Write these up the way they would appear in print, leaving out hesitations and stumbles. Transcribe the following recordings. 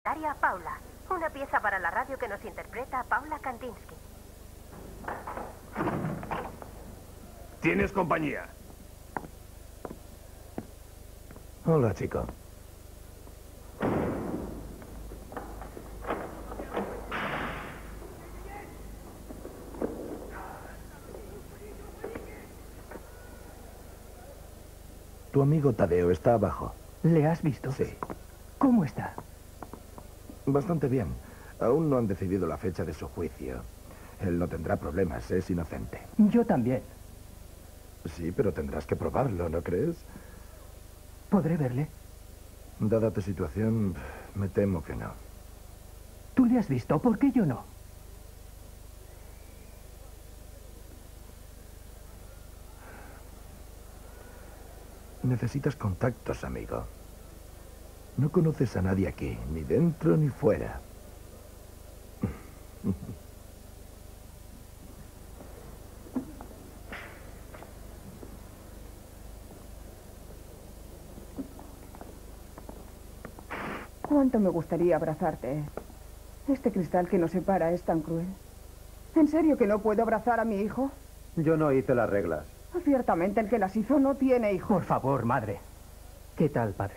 Daria Paula, una pieza para la radio que nos interpreta Paula Kandinsky. ¿Tienes compañía? Hola, chico. Tu amigo Tadeo está abajo. ¿Le has visto? Sí. ¿Cómo está? Bastante bien. Aún no han decidido la fecha de su juicio. Él no tendrá problemas, es inocente. Yo también. Sí, pero tendrás que probarlo, ¿no crees? ¿Podré verle? Dada tu situación, me temo que no. ¿Tú le has visto? ¿Por qué yo no? Necesitas contactos, amigo. No conoces a nadie aquí, ni dentro ni fuera. Cuánto me gustaría abrazarte. Este cristal que nos separa es tan cruel. ¿En serio que no puedo abrazar a mi hijo? Yo no hice las reglas. Ciertamente el que las hizo no tiene hijos. Por favor, madre. ¿Qué tal, padre?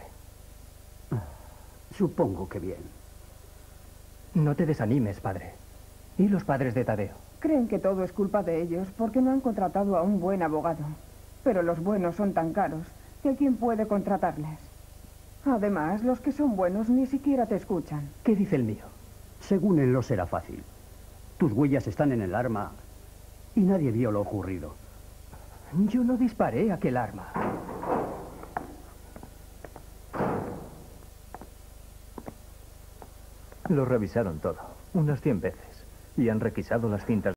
Supongo que bien. No te desanimes, padre. ¿Y los padres de Tadeo? Creen que todo es culpa de ellos porque no han contratado a un buen abogado. Pero los buenos son tan caros que ¿quién puede contratarles? Además, los que son buenos ni siquiera te escuchan. ¿Qué dice el mío? Según él, no será fácil. Tus huellas están en el arma y nadie vio lo ocurrido. Yo no disparé aquel arma. Lo revisaron todo, unas 100 veces, y han requisado las cintas.